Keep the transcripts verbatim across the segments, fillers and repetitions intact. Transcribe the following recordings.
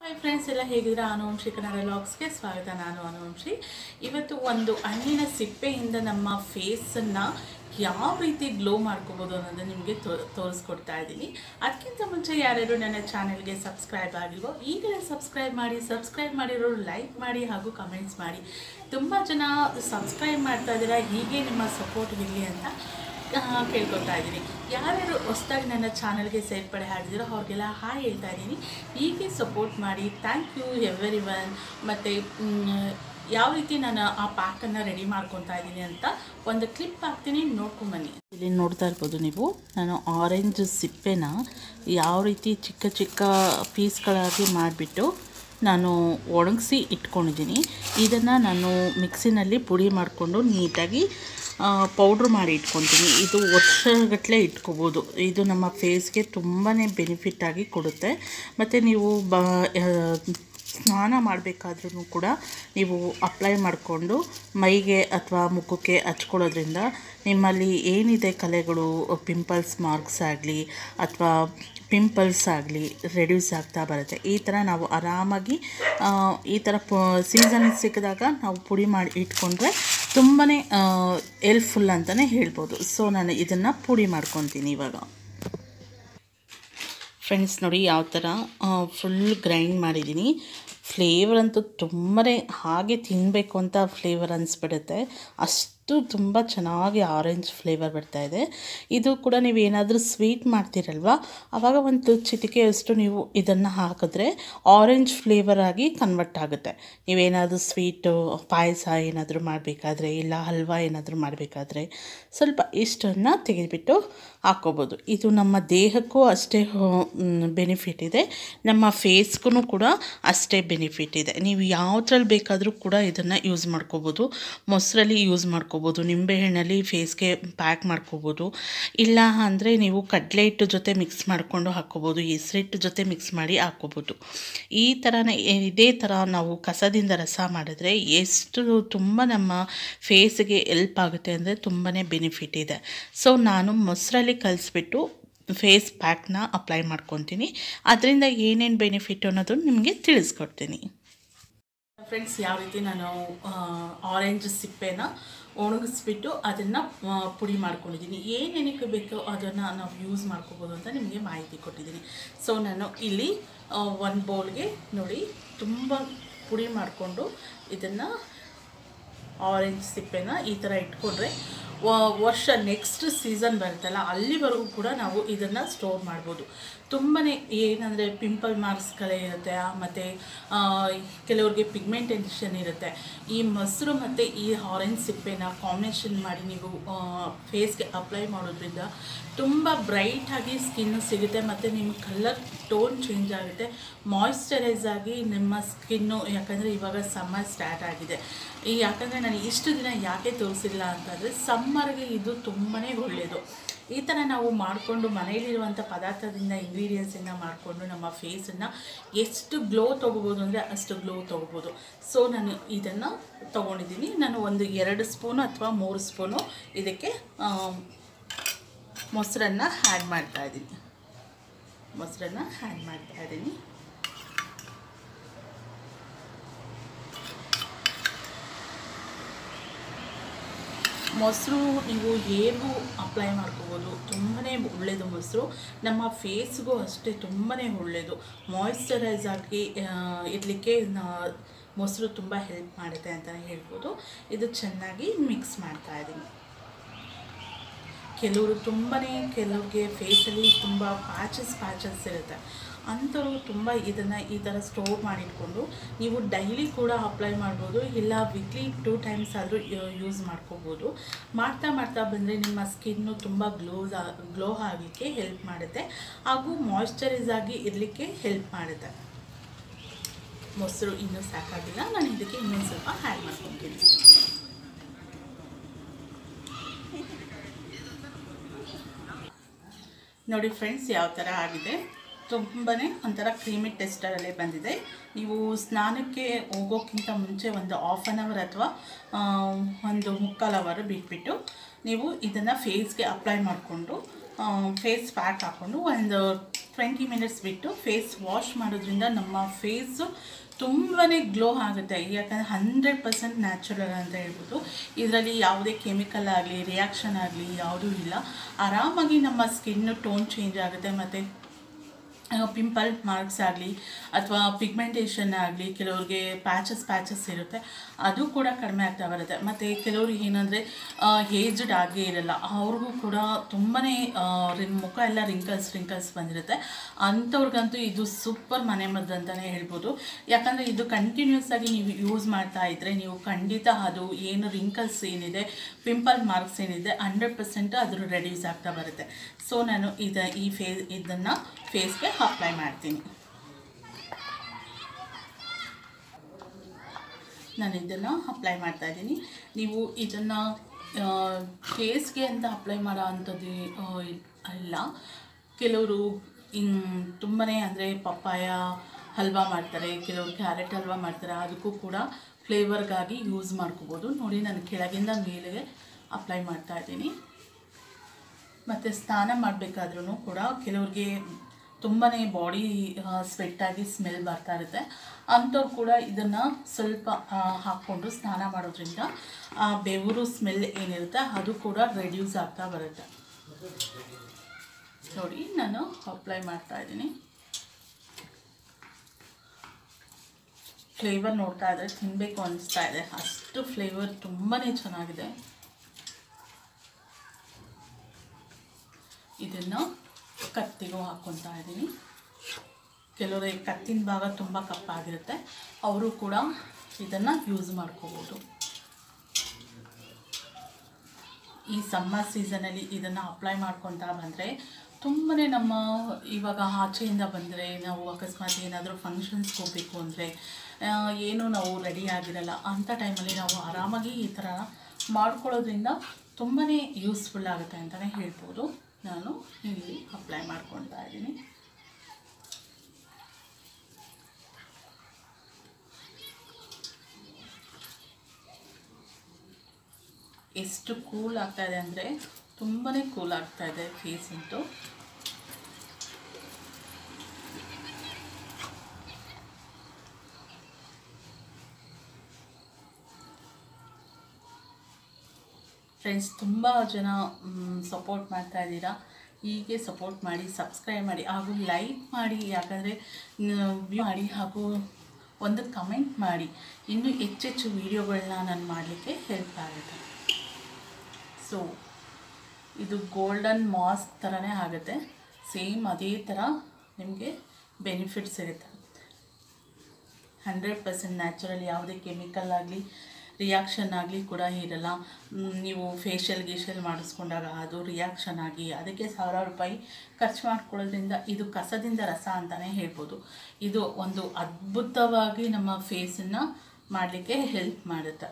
Hi friends, ಎಲ್ಲ ಹೇಗಿದ್ರೆ ಅನುವಂಶಿ ಕನ್ನಡ ವ್ಲಾಗ್ಸ್ಗೆ ಸ್ವಾಗತ. ನಾನು ಅನುವಂಶಿ. ಇವತ್ತು ಒಂದು ಹಣ್ಣಿನ ಸಿಪ್ಪೆಯಿಂದ ನಮ್ಮ ಫೇಸನ್ನು ಯಾವ ರೀತಿ ಗ್ಲೋ ಮಾಡ್ಕೋಬೋದು ಅನ್ನೋದು ನಿಮಗೆ ತೋ ತೋರಿಸ್ಕೊಡ್ತಾ ಇದ್ದೀನಿ. ಅದಕ್ಕಿಂತ ಮುಂಚೆ ಯಾರ್ಯಾರು ನನ್ನ ಚಾನೆಲ್ಗೆ ಸಬ್ಸ್ಕ್ರೈಬ್ ಆಗಿಲ್ವೋ ಈಗಲೇ ಸಬ್ಸ್ಕ್ರೈಬ್ ಮಾಡಿ. ಸಬ್ಸ್ಕ್ರೈಬ್ ಮಾಡಿರೋರು ಲೈಕ್ ಮಾಡಿ ಹಾಗೂ ಕಮೆಂಟ್ಸ್ ಮಾಡಿ. ತುಂಬ ಜನ ಸಬ್ಸ್ಕ್ರೈಬ್ ಮಾಡ್ತಾ ಇದ್ದೀರಾ, ಹೀಗೆ ನಿಮ್ಮ ಸಪೋರ್ಟ್ ಇರಲಿ ಅಂತ ಕೇಳ್ಕೊತಾ ಇದ್ದೀನಿ. ಯಾರ್ಯಾರು ಹೊಸದಾಗಿ ನನ್ನ ಚಾನಲ್ಗೆ ಸೇರ್ಪಡೆ ಆಗಿದ್ದೀರೋ ಅವ್ರಿಗೆಲ್ಲ ಹಾಯ್ ಹೇಳ್ತಾ ಇದ್ದೀನಿ. ಹೀಗೆ ಸಪೋರ್ಟ್ ಮಾಡಿ. Thank you everyone. ಮತ್ತು ಯಾವ ರೀತಿ ನಾನು ಆ ಪ್ಯಾಕನ್ನು ರೆಡಿ ಮಾಡ್ಕೊತಾ ಇದ್ದೀನಿ ಅಂತ ಒಂದು ಕ್ಲಿಪ್ ಹಾಕ್ತೀನಿ, ನೋಡ್ಕೊಂಬನ್ನಿ. ಇಲ್ಲಿ ನೋಡ್ತಾ ಇರ್ಬೋದು ನೀವು, ನಾನು ಆರೆಂಜ್ ಸಿಪ್ಪೆನ ಯಾವ ರೀತಿ ಚಿಕ್ಕ ಚಿಕ್ಕ ಪೀಸ್ಗಳಾಗಿ ಮಾಡಿಬಿಟ್ಟು ನಾನು ಒಣಗಿಸಿ ಇಟ್ಕೊಂಡಿದ್ದೀನಿ. ಇದನ್ನು ನಾನು ಮಿಕ್ಸಿನಲ್ಲಿ ಪುಡಿ ಮಾಡಿಕೊಂಡು ನೀಟಾಗಿ ಪೌಡ್ರ್ ಮಾಡಿ ಇಟ್ಕೊತೀನಿ. ಇದು ವರ್ಷಗಟ್ಟಲೆ ಇಟ್ಕೋಬೋದು. ಇದು ನಮ್ಮ ಫೇಸ್ಗೆ ತುಂಬಾ ಬೆನಿಫಿಟ್ಟಾಗಿ ಕೊಡುತ್ತೆ. ಮತ್ತು ನೀವು ಬ ಸ್ನಾನ ಮಾಡಬೇಕಾದ್ರೂ ಕೂಡ ನೀವು ಅಪ್ಲೈ ಮಾಡಿಕೊಂಡು ಮೈಗೆ ಅಥವಾ ಮುಖಕ್ಕೆ ಹಚ್ಕೊಳ್ಳೋದ್ರಿಂದ ನಿಮ್ಮಲ್ಲಿ ಏನಿದೆ ಕಲೆಗಳು, ಪಿಂಪಲ್ಸ್ ಮಾರ್ಕ್ಸ್ ಆಗಲಿ ಅಥವಾ ಪಿಂಪಲ್ಸ್ ಆಗಲಿ ರೆಡ್ಯೂಸ್ ಆಗ್ತಾ ಬರುತ್ತೆ. ಈ ಥರ ನಾವು ಆರಾಮಾಗಿ ಈ ಥರ ಪ ಸೀಸನ್ ಸಿಕ್ಕಿದಾಗ ನಾವು ಪುಡಿ ಮಾಡಿ ಇಟ್ಕೊಂಡ್ರೆ ತುಂಬಾ ಹೆಲ್ಪ್ಫುಲ್ ಅಂತಲೇ ಹೇಳ್ಬೋದು. ಸೊ ನಾನು ಇದನ್ನು ಪುಡಿ ಮಾಡ್ಕೊತೀನಿ ಇವಾಗ. ಫ್ರೆಂಡ್ಸ್ ನೋಡಿ, ಯಾವ ಥರ ಫುಲ್ ಗ್ರೈಂಡ್ ಮಾಡಿದ್ದೀನಿ. ಫ್ಲೇವರ್ ಅಂತೂ ತುಂಬಾ ಹಾಗೆ ತಿನ್ನಬೇಕು ಅಂತ ಫ್ಲೇವರ್ ಅನಿಸ್ಬಿಡುತ್ತೆ. ಅಷ್ಟು ತುಂಬ ಚೆನ್ನಾಗಿ ಆರೆಂಜ್ ಫ್ಲೇವರ್ ಬರ್ತಾಯಿದೆ. ಇದು ಕೂಡ ನೀವು ಏನಾದರೂ ಸ್ವೀಟ್ ಮಾಡ್ತೀರಲ್ವ, ಆವಾಗ ಒಂದು ಚಿಟಿಕೆಯಷ್ಟು ನೀವು ಇದನ್ನು ಹಾಕಿದ್ರೆ ಆರೆಂಜ್ ಫ್ಲೇವರ್ ಆಗಿ ಕನ್ವರ್ಟ್ ಆಗುತ್ತೆ. ನೀವೇನಾದರೂ ಸ್ವೀಟು ಪಾಯಸ ಏನಾದರೂ ಮಾಡಬೇಕಾದ್ರೆ ಇಲ್ಲ ಹಲ್ವಾ ಏನಾದರೂ ಮಾಡಬೇಕಾದ್ರೆ ಸ್ವಲ್ಪ ಇಷ್ಟನ್ನು ತೆಗೆದುಬಿಟ್ಟು ಹಾಕ್ಕೋಬೋದು. ಇದು ನಮ್ಮ ದೇಹಕ್ಕೂ ಅಷ್ಟೇ ಬೆನಿಫಿಟ್ ಇದೆ, ನಮ್ಮ ಫೇಸ್ಗೂ ಕೂಡ ಅಷ್ಟೇ ಬೆನಿಫಿಟ್ ಇದೆ. ನೀವು ಯಾವುದ್ರಲ್ಲಿ ಬೇಕಾದರೂ ಕೂಡ ಇದನ್ನು ಯೂಸ್ ಮಾಡ್ಕೋಬೋದು. ಮೊಸರಲ್ಲಿ ಯೂಸ್ ಮಾಡ್ಕೋಬೋದು, ನಿಂಬೆಹಣ್ಣಲ್ಲಿ ಫೇಸ್ಗೆ ಪ್ಯಾಕ್ ಮಾಡ್ಕೋಬೋದು. ಇಲ್ಲ ಅಂದರೆ ನೀವು ಕಡಲೆ ಹಿಟ್ಟು ಜೊತೆ ಮಿಕ್ಸ್ ಮಾಡಿಕೊಂಡು ಹಾಕ್ಕೋಬೋದು, ಹೆಸರಿಟ್ಟು ಜೊತೆ ಮಿಕ್ಸ್ ಮಾಡಿ ಹಾಕ್ಕೋಬೋದು. ಈ ಥರನೇ ಇದೇ ಥರ ನಾವು ಕಸದಿಂದ ರಸ ಮಾಡಿದ್ರೆ ಎಷ್ಟು ತುಂಬ ನಮ್ಮ ಫೇಸ್ಗೆ ಎಲ್ಪ್ ಆಗುತ್ತೆ ಅಂದರೆ ತುಂಬಾ ಬೆನಿಫಿಟ್ ಇದೆ. ಸೊ ನಾನು ಮೊಸರಲ್ಲಿ ಕಲಿಸ್ಬಿಟ್ಟು ಫೇಸ್ ಪ್ಯಾಕ್ನ ಅಪ್ಲೈ ಮಾಡ್ಕೊತೀನಿ. ಅದರಿಂದ ಏನೇನು ಬೆನಿಫಿಟ್ ಅನ್ನೋದು ನಿಮಗೆ ತಿಳಿಸ್ಕೊಡ್ತೀನಿ. ಫ್ರೆಂಡ್ಸ್, ಯಾವ ರೀತಿ ನಾನು ಆರೆಂಜ್ ಸಿಪ್ಪೆನ ಒಣಗಿಸ್ಬಿಟ್ಟು ಅದನ್ನು ಪುಡಿ ಮಾಡ್ಕೊಂಡಿದ್ದೀನಿ, ಏನೇನಕ್ಕೆ ಬೇಕೋ ಅದನ್ನು ನಾವು ಯೂಸ್ ಮಾಡ್ಕೋಬೋದು ಅಂತ ನಿಮಗೆ ಮಾಹಿತಿ ಕೊಟ್ಟಿದ್ದೀನಿ. ಸೊ ನಾನು ಇಲ್ಲಿ ಒಂದು ಬೌಲ್ಗೆ ನೋಡಿ ತುಂಬ ಪುಡಿ ಮಾಡಿಕೊಂಡು ಇದನ್ನು ಆರೆಂಜ್ ಸಿಪ್ಪೆನ ಈ ಥರ ಇಟ್ಕೊಂಡ್ರೆ ವರ್ಷ ನೆಕ್ಸ್ಟ್ ಸೀಸನ್ ಬರುತ್ತಲ್ಲ ಅಲ್ಲಿವರೆಗೂ ಕೂಡ ನಾವು ಇದನ್ನು ಸ್ಟೋರ್ ಮಾಡ್ಬೋದು. ತುಂಬಾ ಏನಂದರೆ ಪಿಂಪಲ್ ಮಾರ್ಕ್ಸ್ಗಳೇ ಇರುತ್ತೆ, ಮತ್ತು ಕೆಲವ್ರಿಗೆ ಪಿಗ್ಮೆಂಟೇಷನ್ ಇರುತ್ತೆ. ಈ ಮೊಸರು ಮತ್ತು ಈ ಆರೆಂಜ್ ಸಿಪ್ಪೆನ ಕಾಂಬಿನೇಷನ್ ಮಾಡಿ ನೀವು ಫೇಸ್ಗೆ ಅಪ್ಲೈ ಮಾಡೋದ್ರಿಂದ ತುಂಬ ಬ್ರೈಟಾಗಿ ಸ್ಕಿನ್ನು ಸಿಗುತ್ತೆ, ಮತ್ತು ನಿಮ್ಮ ಕಲರ್ ಟೋನ್ ಚೇಂಜ್ ಆಗುತ್ತೆ, ಮಾಯಿಶ್ಚರೈಸ್ ಆಗಿ ನಿಮ್ಮ ಸ್ಕಿನ್ನು. ಯಾಕಂದರೆ ಇವಾಗ ಸಮ್ಮರ್ ಸ್ಟಾರ್ಟ್ ಆಗಿದೆ. ಈ ಯಾಕಂದರೆ ನಾನು ಇಷ್ಟು ದಿನ ಯಾಕೆ ತೋರಿಸಿಲ್ಲ ಅಂತಂದರೆ ಸಮ್ಮರ್ಗೆ ಇದು ತುಂಬಾ ಒಳ್ಳೆಯದು. ಈ ಥರ ನಾವು ಮಾಡಿಕೊಂಡು ಮನೆಯಲ್ಲಿರುವಂಥ ಪದಾರ್ಥದಿಂದ ಇಂಗ್ರೀಡಿಯೆಂಟ್ಸಿಂದ ಮಾಡಿಕೊಂಡು ನಮ್ಮ ಫೇಸನ್ನು ಎಷ್ಟು ಗ್ಲೋ ತೊಗೋಬೋದು ಅಂದರೆ ಅಷ್ಟು ಗ್ಲೋ ತೊಗೋಬೋದು. ಸೊ ನಾನು ಇದನ್ನು ತೊಗೊಂಡಿದ್ದೀನಿ. ನಾನು ಒಂದು ಎರಡು ಸ್ಪೂನು ಅಥವಾ ಮೂರು ಸ್ಪೂನು ಇದಕ್ಕೆ ಮೊಸರನ್ನು ಆ್ಯಡ್ ಮಾಡ್ತಾಯಿದ್ದೀನಿ ಮೊಸರನ್ನು ಆ್ಯಡ್ ಮಾಡ್ತಾಯಿದ್ದೀನಿ ಮೊಸರು ನೀವು ಹೇಗೂ ಅಪ್ಲೈ ಮಾಡ್ಕೋಬೋದು, ತುಂಬಾ ಒಳ್ಳೆಯದು. ಮೊಸರು ನಮ್ಮ ಫೇಸ್ಗೂ ಅಷ್ಟೇ ತುಂಬಾ ಒಳ್ಳೆಯದು. ಮಾಯಿಶ್ಚರೈಸ್ ಆಗಿ ಇರಲಿಕ್ಕೆ ಮೊಸರು ತುಂಬ ಹೆಲ್ಪ್ ಮಾಡುತ್ತೆ ಅಂತಲೇ ಹೇಳ್ಬೋದು. ಇದು ಚೆನ್ನಾಗಿ ಮಿಕ್ಸ್ ಮಾಡ್ತಾಯಿದ್ದೀನಿ. ಕೆಲವರು ತುಂಬಾ ಕೆಲವ್ರಿಗೆ ಫೇಸಲ್ಲಿ ತುಂಬ ಪ್ಯಾಚಸ್ ಪ್ಯಾಚಸ್ ಇರುತ್ತೆ, ಅಂಥವ್ರು ತುಂಬ ಇದನ್ನು ಈ ಥರ ಸ್ಟೋರ್ ಮಾಡಿಟ್ಕೊಂಡು ನೀವು ಡೈಲಿ ಕೂಡ ಅಪ್ಲೈ ಮಾಡ್ಬೋದು, ಇಲ್ಲ ವೀಕ್ಲಿ ಟೂ ಟೈಮ್ಸ್ ಆದರೂ ಯೂಸ್ ಮಾಡ್ಕೋಬೋದು. ಮಾಡ್ತಾ ಮಾಡ್ತಾ ಬಂದರೆ ನಿಮ್ಮ ಸ್ಕಿನ್ನು ತುಂಬ ಗ್ಲೋಸ್ ಗ್ಲೋ ಆಗಲಿಕ್ಕೆ ಹೆಲ್ಪ್ ಮಾಡುತ್ತೆ, ಹಾಗೂ ಮಾಯಿಶ್ಚರೈಸ್ ಆಗಿ ಇರಲಿಕ್ಕೆ ಹೆಲ್ಪ್ ಮಾಡುತ್ತೆ. ಮೊಸರು ಇನ್ನೂ ಸಾಕಾಗಿಲ್ಲ, ನಾನು ಇದಕ್ಕೆ ಇನ್ನೊಂದು ಸ್ವಲ್ಪ ಆ್ಯಡ್ ಮಾಡ್ಕೊತೀನಿ. ನೋಡಿ ಫ್ರೆಂಡ್ಸ್, ಯಾವ ಥರ ಆಗಿದೆ. ತುಂಬಾ ಒಂಥರ ಕ್ರೀಮಿ ಟೆಕ್ಸ್ಚರಲ್ಲೇ ಬಂದಿದೆ. ನೀವು ಸ್ನಾನಕ್ಕೆ ಹೋಗೋಕ್ಕಿಂತ ಮುಂಚೆ ಒಂದು ಹಾಫ್ ಆನ್ ಅವರ್ ಅಥವಾ ಒಂದು ಮುಕ್ಕಾಲು ಅವರ್ ಬಿಟ್ಬಿಟ್ಟು ನೀವು ಇದನ್ನು ಫೇಸ್ಗೆ ಅಪ್ಲೈ ಮಾಡಿಕೊಂಡು ಫೇಸ್ ಪ್ಯಾಕ್ ಹಾಕ್ಕೊಂಡು ಒಂದು ಟ್ವೆಂಟಿ ಮಿನಿಟ್ಸ್ ಬಿಟ್ಟು ಫೇಸ್ ವಾಶ್ ಮಾಡೋದ್ರಿಂದ ನಮ್ಮ ಫೇಸು ತುಂಬಾ ಗ್ಲೋ ಆಗುತ್ತೆ. ಯಾಕಂದರೆ ಹಂಡ್ರೆಡ್ ಪರ್ಸೆಂಟ್ ನ್ಯಾಚುರಲ್ ಅಂತ ಹೇಳ್ಬೋದು. ಇದರಲ್ಲಿ ಯಾವುದೇ ಕೆಮಿಕಲ್ ಆಗಲಿ ರಿಯಾಕ್ಷನ್ ಆಗಲಿ ಯಾವುದೂ ಇಲ್ಲ. ಆರಾಮಾಗಿ ನಮ್ಮ ಸ್ಕಿನ್ನು ಟೋನ್ ಚೇಂಜ್ ಆಗುತ್ತೆ. ಮತ್ತು ಪಿಂಪಲ್ ಮಾರ್ಕ್ಸ್ ಆಗಲಿ ಅಥವಾ ಪಿಗ್ಮೆಂಟೇಷನ್ ಆಗಲಿ, ಕೆಲವ್ರಿಗೆ ಪ್ಯಾಚಸ್ ಪ್ಯಾಚಸ್ ಇರುತ್ತೆ, ಅದು ಕೂಡ ಕಡಿಮೆ ಆಗ್ತಾ ಬರುತ್ತೆ. ಮತ್ತು ಕೆಲವ್ರಿಗೆ ಏನಂದರೆ ಏಜ್ಡ್ ಆಗೇ ಇರಲ್ಲ, ಅವ್ರಿಗೂ ಕೂಡ ತುಂಬಾ ಮುಖ ಎಲ್ಲ ರಿಂಕಲ್ಸ್ ರಿಂಕಲ್ಸ್ ಬಂದಿರುತ್ತೆ. ಅಂಥವ್ರಿಗಂತೂ ಇದು ಸೂಪರ್ ಮನೆಮದ್ದು ಅಂತಲೇ ಹೇಳ್ಬೋದು. ಯಾಕಂದರೆ ಇದು ಕಂಟಿನ್ಯೂಸ್ ಆಗಿ ನೀವು ಯೂಸ್ ಮಾಡ್ತಾ ಇದ್ದರೆ ನೀವು ಖಂಡಿತ ಅದು ಏನು ರಿಂಕಲ್ಸ್ ಏನಿದೆ, ಪಿಂಪಲ್ ಮಾರ್ಕ್ಸ್ ಏನಿದೆ, ಹಂಡ್ರೆಡ್ ಪರ್ಸೆಂಟ್ ಅದ್ರ ರೆಡ್ಯೂಸ್ ಆಗ್ತಾ ಬರುತ್ತೆ. ಸೊ ನಾನು ಇದು ಈ ಫೇ ಇದನ್ನು ಫೇಸ್ಗೆ ಅಪ್ಲೈ ಮಾಡ್ತೀನಿ. ನಾನು ಇದನ್ನು ಅಪ್ಲೈ ಮಾಡ್ತಾ ಇದ್ದೀನಿ. ನೀವು ಇದನ್ನು ಫೇಸ್ಗೆ ಅಂತ ಅಪ್ಲೈ ಮಾಡೋ ಅಂಥದ್ದು ಇಲ್ಲ. ಕೆಲವರು ತುಂಬಾ ಅಂದರೆ ಪಪ್ಪಾಯ ಹಲ್ವಾ ಮಾಡ್ತಾರೆ, ಕೆಲವರು ಕ್ಯಾರೆಟ್ ಹಲ್ವಾ ಮಾಡ್ತಾರೆ, ಅದಕ್ಕೂ ಕೂಡ ಫ್ಲೇವರ್ಗಾಗಿ ಯೂಸ್ ಮಾಡ್ಕೋಬೋದು. ನೋಡಿ ನಾನು ಕೆಳಗಿಂದ ಮೇಲೆ ಅಪ್ಲೈ ಮಾಡ್ತಾ ಇದ್ದೀನಿ. ಮತ್ತು ಸ್ನಾನ ಮಾಡಬೇಕಾದ್ರೂ ಕೂಡ ಕೆಲವ್ರಿಗೆ ತುಂಬಾ ಬಾಡಿ ಸ್ವೆಟ್ಟಾಗಿ ಸ್ಮೆಲ್ ಬರ್ತಾ ಇರುತ್ತೆ. ಅಂಥವ್ರು ಕೂಡ ಇದನ್ನು ಸ್ವಲ್ಪ ಹಾಕ್ಕೊಂಡು ಸ್ನಾನ ಮಾಡೋದ್ರಿಂದ ಆ ಬೆವರು ಸ್ಮೆಲ್ ಏನಿರುತ್ತೆ ಅದು ಕೂಡ ರೆಡ್ಯೂಸ್ ಆಗ್ತಾ ಬರುತ್ತೆ. ನೋಡಿ ನಾನು ಅಪ್ಲೈ ಮಾಡ್ತಾ ಇದ್ದೀನಿ. ಫ್ಲೇವರ್ ನೋಡ್ತಾ ಇದ್ದರೆ ತಿನ್ನಬೇಕು ಅನಿಸ್ತಾ ಇದೆ, ಅಷ್ಟು ಫ್ಲೇವರ್ ತುಂಬಾ ಚೆನ್ನಾಗಿದೆ. ಇದನ್ನು ಕತ್ತಿಗೂ ಹಾಕ್ಕೊತಾ ಇದ್ದೀನಿ. ಕೆಲವರಿಗೆ ಕತ್ತಿನ ಭಾಗ ತುಂಬ ಕಪ್ಪಾಗಿರುತ್ತೆ, ಅವರು ಕೂಡ ಇದನ್ನು ಯೂಸ್ ಮಾಡ್ಕೋಬೋದು. ಈ ಸಮ್ಮರ್ ಸೀಸನಲ್ಲಿ ಇದನ್ನು ಅಪ್ಲೈ ಮಾಡ್ಕೊತಾ ಬಂದರೆ ತುಂಬಾ ನಮ್ಮ ಇವಾಗ ಆಚೆಯಿಂದ ಬಂದರೆ ನಾವು ಅಕಸ್ಮಾತ್ ಏನಾದರೂ ಫಂಕ್ಷನ್ಸ್ಗೆ ಹೋಗಬೇಕು ಅಂದರೆ ಏನು ನಾವು ರೆಡಿ ಆಗಿರಲ್ಲ, ಅಂಥ ಟೈಮಲ್ಲಿ ನಾವು ಆರಾಮಾಗಿ ಈ ಥರ ಮಾಡ್ಕೊಳ್ಳೋದ್ರಿಂದ ತುಂಬಾ ಯೂಸ್ಫುಲ್ ಆಗುತ್ತೆ ಅಂತಲೇ ಹೇಳ್ಬೋದು. ನಾನು ಇಲ್ಲಿ ಅಪ್ಲೈ ಮಾಡ್ಕೊತಾ ಇದ್ದೀನಿ. ಎಷ್ಟು ಕೂಲ್ ಆಗ್ತಾಯಿದೆ ಅಂದರೆ ತುಂಬಾ ಕೂಲ್ ಆಗ್ತಾಯಿದೆ ಫೇಸ್ ಅಂತೂ. ಫ್ರೆಂಡ್ಸ್, ತುಂಬ ಜನ ಸಪೋರ್ಟ್ ಮಾಡ್ತಾ ಇದ್ದೀರಾ. ಹೀಗೆ ಸಪೋರ್ಟ್ ಮಾಡಿ, ಸಬ್ಸ್ಕ್ರೈಬ್ ಮಾಡಿ ಹಾಗೂ ಲೈಕ್ ಮಾಡಿ. ಯಾಕಂದರೆ ವ್ಯೂ ಮಾಡಿ ಹಾಗೂ ಒಂದು ಕಮೆಂಟ್ ಮಾಡಿ, ಇನ್ನೂ ಹೆಚ್ಚೆಚ್ಚು ವೀಡಿಯೋಗಳನ್ನ ನಾನು ಮಾಡಲಿಕ್ಕೆ ಹೆಲ್ಪ್ ಆಗುತ್ತೆ. ಸೊ ಇದು ಗೋಲ್ಡನ್ ಮಾಸ್ಕ್ ಥರನೇ ಆಗುತ್ತೆ, ಸೇಮ್ ಅದೇ ಥರ ನಿಮಗೆ ಬೆನಿಫಿಟ್ಸ್ ಇರುತ್ತೆ. ಹಂಡ್ರೆಡ್ ಪರ್ಸೆಂಟ್ ನ್ಯಾಚುರಲ್, ಯಾವುದೇ ಕೆಮಿಕಲ್ ಆಗಲಿ ರಿಯಾಕ್ಷನ್ ಆಗಲಿ ಕೂಡ ಇರಲ್ಲ. ನೀವು ಫೇಶಿಯಲ್ ಗೀಶಿಯಲ್ ಮಾಡಿಸ್ಕೊಂಡಾಗ ಅದು ರಿಯಾಕ್ಷನ್ ಆಗಿ ಅದಕ್ಕೆ ಸಾವಿರಾರು ರೂಪಾಯಿ ಖರ್ಚು ಮಾಡ್ಕೊಳ್ಳೋದ್ರಿಂದ ಇದು ಕಸದಿಂದ ರಸ ಅಂತಲೇ ಹೇಳ್ಬೋದು. ಇದು ಒಂದು ಅದ್ಭುತವಾಗಿ ನಮ್ಮ ಫೇಸನ್ನು ಮಾಡಲಿಕ್ಕೆ ಹೆಲ್ಪ್ ಮಾಡುತ್ತೆ.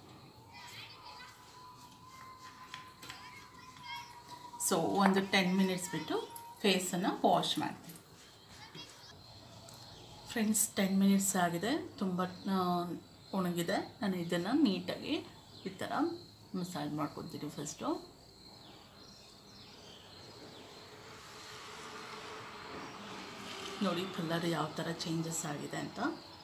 ಸೊ ಒಂದು ಟೆನ್ ಮಿನಿಟ್ಸ್ ಬಿಟ್ಟು ಫೇಸನ್ನು ವಾಶ್ ಮಾಡ್ತೀನಿ. ಫ್ರೆಂಡ್ಸ್, ಟೆನ್ ಮಿನಿಟ್ಸ್ ಆಗಿದೆ, ತುಂಬ ಒಣಗಿದೆ. ನಾನು ಇದನ್ನು ನೀಟಾಗಿ ಈ ಥರ ಮಸಾಜ್ ಮಾಡ್ಕೊತೀನಿ. ಫಸ್ಟು ನೋಡಿ ಕಲರ್ ಯಾವ ಥರ ಚೇಂಜಸ್ ಆಗಿದೆ ಅಂತ.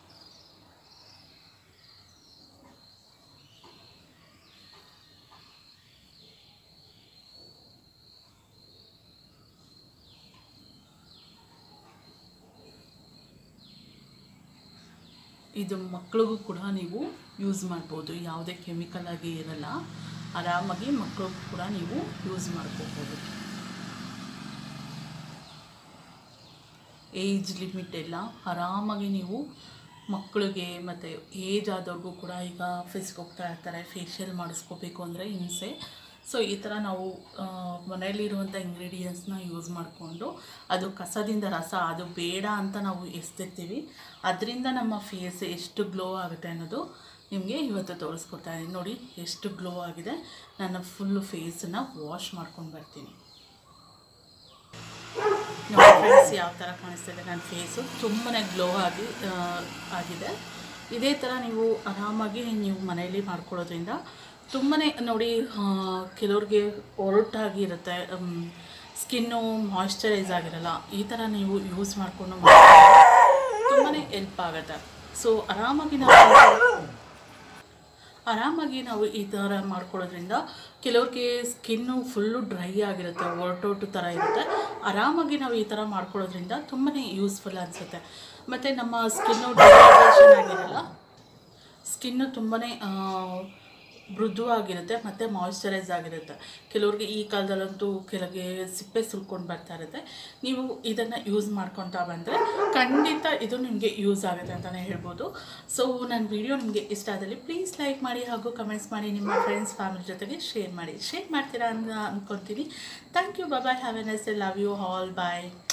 ಇದು ಮಕ್ಕಳಿಗೂ ಕೂಡ ನೀವು ಯೂಸ್ ಮಾಡ್ಬೋದು, ಯಾವುದೇ ಕೆಮಿಕಲ್ ಆಗಿ ಇರಲ್ಲ. ಆರಾಮಾಗಿ ಮಕ್ಕಳಿಗೂ ಕೂಡ ನೀವು ಯೂಸ್ ಮಾಡ್ಕೋಬೋದು. ಏಜ್ ಲಿಮಿಟ್ ಎಲ್ಲ ಆರಾಮಾಗಿ ನೀವು ಮಕ್ಕಳಿಗೆ ಮತ್ತು ಏಜ್ ಆದವ್ರಿಗೂ ಕೂಡ, ಈಗ ಆಫೀಸ್ಗೆ ಹೋಗ್ತಾ ಇರ್ತಾರೆ, ಫೇಶಿಯಲ್ ಮಾಡಿಸ್ಕೋಬೇಕು ಅಂದರೆ ಹಿಂಸೆ. ಸೊ ಈ ಥರ ನಾವು ಮನೆಯಲ್ಲಿರುವಂಥ ಇಂಗ್ರೀಡಿಯೆಂಟ್ಸ್ನ ಯೂಸ್ ಮಾಡಿಕೊಂಡು, ಅದು ಕಸದಿಂದ ರಸ, ಅದು ಬೇಡ ಅಂತ ನಾವು ಎಸ್ತಿರ್ತೀವಿ, ಅದರಿಂದ ನಮ್ಮ ಫೇಸ್ ಎಷ್ಟು ಗ್ಲೋ ಆಗುತ್ತೆ ಅನ್ನೋದು ನಿಮಗೆ ಇವತ್ತು ತೋರಿಸ್ಕೊಡ್ತಾ ಇದ್ದೀನಿ. ನೋಡಿ ಎಷ್ಟು ಗ್ಲೋ ಆಗಿದೆ. ನಾನು ಫುಲ್ಲು ಫೇಸನ್ನು ವಾಶ್ ಮಾಡ್ಕೊಂಡು ಬರ್ತೀನಿ. ನೋಡಿ ಫ್ರೆಂಡ್ಸ್, ಯಾವ ಥರ ಕಾಣಿಸ್ತಿದೆ ನನ್ನ ಫೇಸು, ತುಂಬಾ ಗ್ಲೋ ಆಗಿ ಆಗಿದೆ. ಇದೇ ಥರ ನೀವು ಆರಾಮಾಗಿ ನೀವು ಮನೆಯಲ್ಲಿ ಮಾಡ್ಕೊಳ್ಳೋದ್ರಿಂದ ತುಂಬಾ ನೋಡಿ ಕೆಲವ್ರಿಗೆ ಒರಟಾಗಿರುತ್ತೆ ಸ್ಕಿನ್ನು ಮಾಯ್ಶ್ಚರೈಸ್ ಆಗಿರಲ್ಲ, ಈ ಥರ ನೀವು ಯೂಸ್ ಮಾಡಿಕೊಂಡು ತುಂಬಾ ಹೆಲ್ಪ್ ಆಗುತ್ತೆ. ಸೊ ಆರಾಮಾಗಿ ನಾವು ಆರಾಮಾಗಿ ನಾವು ಈ ಥರ ಮಾಡ್ಕೊಳ್ಳೋದ್ರಿಂದ ಕೆಲವ್ರಿಗೆ ಸ್ಕಿನ್ನು ಫುಲ್ಲು ಡ್ರೈ ಆಗಿರುತ್ತೆ, ಒರಟೊಟ್ಟು ಥರ ಇರುತ್ತೆ. ಆರಾಮಾಗಿ ನಾವು ಈ ಥರ ಮಾಡ್ಕೊಳ್ಳೋದ್ರಿಂದ ತುಂಬಾ ಯೂಸ್ಫುಲ್ ಅನಿಸುತ್ತೆ. ಮತ್ತು ನಮ್ಮ ಸ್ಕಿನ್ನು ಡಿಹೈಡ್ರೇಷನ್ ಆಗಿರಲ್ಲ, ಸ್ಕಿನ್ನು ತುಂಬಾ ಮೃದುವಾಗಿರುತ್ತೆ ಮತ್ತು ಮಾಯ್ಶ್ಚರೈಸ್ ಆಗಿರುತ್ತೆ. ಕೆಲವ್ರಿಗೆ ಈ ಕಾಲದಲ್ಲಂತೂ ಕೆಲಗೆ ಸಿಪ್ಪೆ ಸುಲ್ಕೊಂಡು ಬರ್ತಾ ಇರುತ್ತೆ. ನೀವು ಇದನ್ನು ಯೂಸ್ ಮಾಡ್ಕೊತಾ ಬಂದರೆ ಖಂಡಿತ ಇದು ನಿಮಗೆ ಯೂಸ್ ಆಗುತ್ತೆ ಅಂತಲೇ ಹೇಳ್ಬೋದು. ಸೊ ನನ್ನ ವಿಡಿಯೋ ನಿಮಗೆ ಇಷ್ಟ ಆದಲ್ಲಿ ಪ್ಲೀಸ್ ಲೈಕ್ ಮಾಡಿ ಹಾಗೂ ಕಮೆಂಟ್ಸ್ ಮಾಡಿ, ನಿಮ್ಮ ಫ್ರೆಂಡ್ಸ್ ಫ್ಯಾಮಿಲಿ ಜೊತೆಗೆ ಶೇರ್ ಮಾಡಿ. ಶೇರ್ ಮಾಡ್ತೀರಾ ಅಂತ ಅಂದ್ಕೊತೀನಿ. Thank you. Bye bye. Have a nice day. Love you all. Bye.